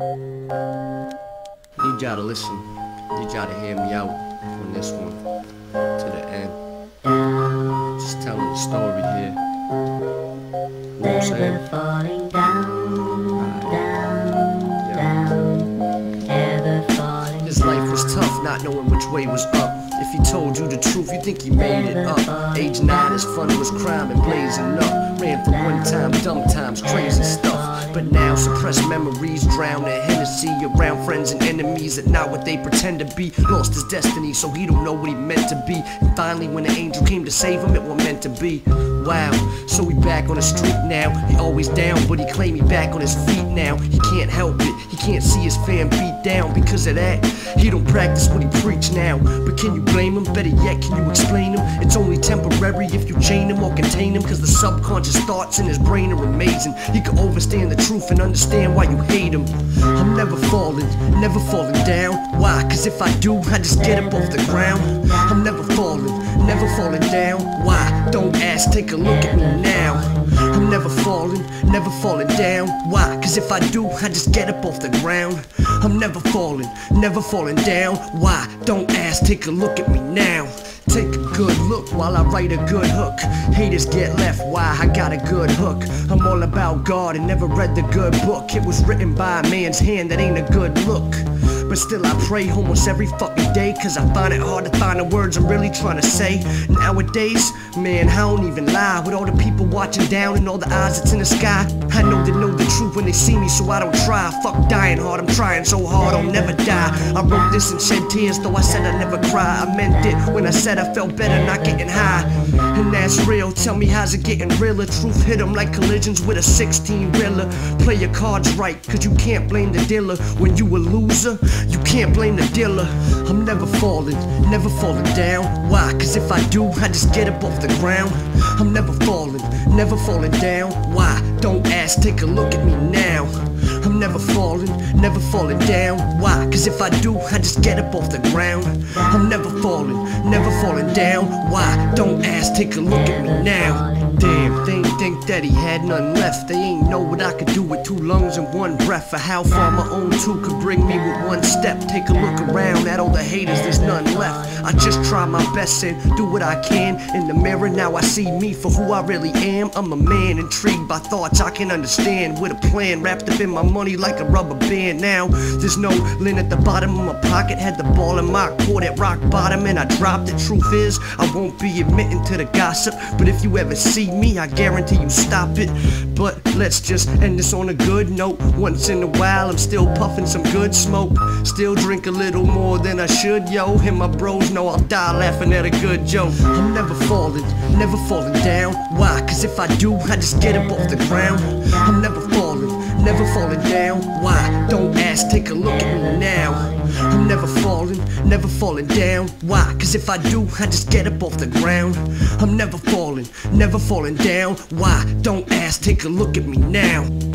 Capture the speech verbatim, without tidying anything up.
Need y'all to listen. Need y'all to hear me out on this one to the end. Just telling the story here. You know what I'm saying? Falling down, down, down, ever falling. His life was tough, not knowing which way was up. If he told you the truth, you think he made it up. Age nine, his fun was crime and blazing up. Ran for one time, dumb times, crazy stuff. But now suppressed memories drown in Hennessy. Around friends and enemies that not what they pretend to be. Lost his destiny, so he don't know what he meant to be. And finally when an angel came to save him, it was meant to be. Wow, so he back on the street now. He always down, but he claim he back on his feet now. He can't help it, he can't see his fam beat down. Because of that, he don't practice what he preach now. But can you blame him? Better yet, can you explain him? It's only temporary if you chain him or contain him. Cause the subconscious thoughts in his brain are amazing. He can overstand the truth and understand why you hate him. I'm never falling, never falling down. Why? Cause if I do, I just get up off the ground. I'm never falling, never falling down. Why? Don't ask, take a look at me now. I'm never falling, never falling down. Why? Cause if I do, I just get up off the ground. I'm never falling, never falling down. Why? Don't ask, take a look at me now. Take a good look while I write a good hook. Haters get left, why? I got a good hook. I'm all about God and never read the good book. It was written by a man's hand, that ain't a good look. But still I pray almost every fucking day, cause I find it hard to find the words I'm really trying to say. Nowadays, man, I don't even lie. With all the people watching down and all the eyes that's in the sky, I know they know the truth when they see me, so I don't try. Fuck dying hard, I'm trying so hard I'll never die. I wrote this and shed tears, though I said I'd never cry. I meant it when I said I felt better not getting high. And that's real, tell me how's it getting realer? Truth hit 'em like collisions with a sixteen reeler. Play your cards right, cause you can't blame the dealer. When you a loser, you can't blame the dealer. I'm never falling, never falling down. Why? Cause if I do, I just get up off the ground. I'm never falling, never falling down. Why? Don't ask, take a look at me now. I'm never falling, never falling down. Why? Cause if I do, I just get up off the ground. I'm never falling, never falling down. Why? Don't ask, take a look at me now. Damn, they ain't think that he had none left. They ain't know what I could do with two lungs and one breath. For how far my own two could bring me with one step. Take a look around at all the haters, there's none left. I just try my best and do what I can. In the mirror now I see me for who I really am. I'm a man intrigued by thoughts I can understand. With a plan wrapped up in my money like a rubber band. Now there's no lint at the bottom of my pocket. Had the ball in my court at rock bottom and I dropped it. Truth is, I won't be admitting to the gossip, but if you ever see me, I guarantee you stop it. But let's just end this on a good note. Once in a while I'm still puffing some good smoke. Still drink a little more than I should, yo. And my bros know I'll die laughing at a good joke. I'm never falling, never falling down. Why? Cause if I do, I just get up off the ground. I'm never falling, never falling down. Why? Don't ask, take a look at me now. I'm never falling, never falling down. Why? Cause if I do, I just get up off the ground. I'm never falling, never falling down. Why? Don't ask, take a look at me now.